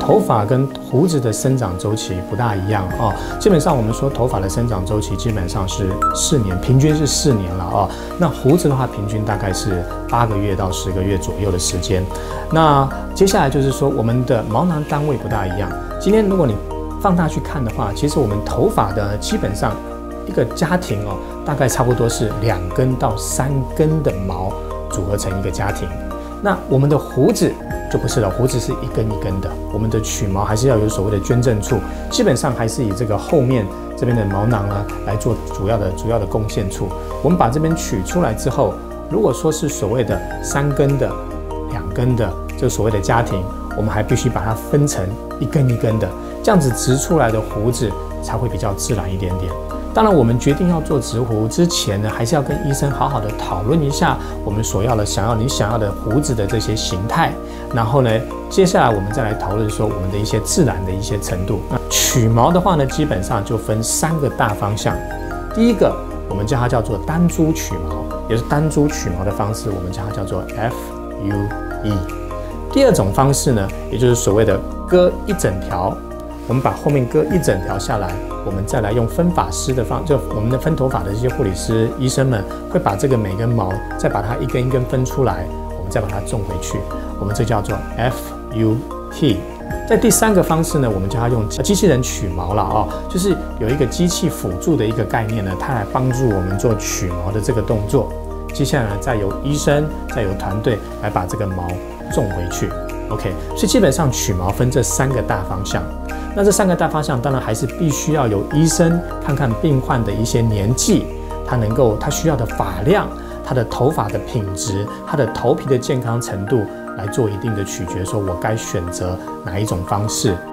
头发跟胡子的生长周期不大一样哦。基本上我们说头发的生长周期基本上是4年，平均是4年了哦。那胡子的话，平均大概是8个月到10个月左右的时间。那接下来就是说，我们的毛囊单位不大一样。今天如果你放大去看的话，其实我们头发的基本上一个家庭哦，大概差不多是2根到3根的毛组合成一个家庭。那我们的胡子就不是了，胡子是一根一根的。我们的取毛还是要有所谓的捐赠处，基本上还是以这个后面这边的毛囊呢来做主要的贡献处。我们把这边取出来之后，如果说是所谓的3根的、2根的，这个所谓的家庭，我们还必须把它分成一根一根的，这样子植出来的胡子才会比较自然一点点。当然，我们决定要做植胡之前呢，还是要跟医生好好的讨论一下我们你想要的胡子的这些形态。然后呢，接下来我们再来讨论说我们的一些自然的一些程度。那取毛的话呢，基本上就分3个大方向。第一个，我们叫做单株取毛，也是单株取毛的方式，我们叫它叫做 FUE。第二种方式呢，也就是所谓的割一整条。我们把后面割一整条下来，我们再来用分发师的就我们的分头发的这些护理师、医生们会把这个每根毛再把它一根一根分出来，我们再把它种回去，我们这叫做 FUT。在第3个方式呢，我们叫它用机器人取毛了哦，就是有一个机器辅助的一个概念呢，它来帮助我们做取毛的这个动作。接下来呢，再由医生、再由团队来把这个毛种回去。OK， 所以基本上取毛分这3个大方向。那这3个大方向，当然还是必须要由医生看看病患的一些年纪，他需要的发量、他的头发的品质、他的头皮的健康程度来做一定的取决，说我该选择哪一种方式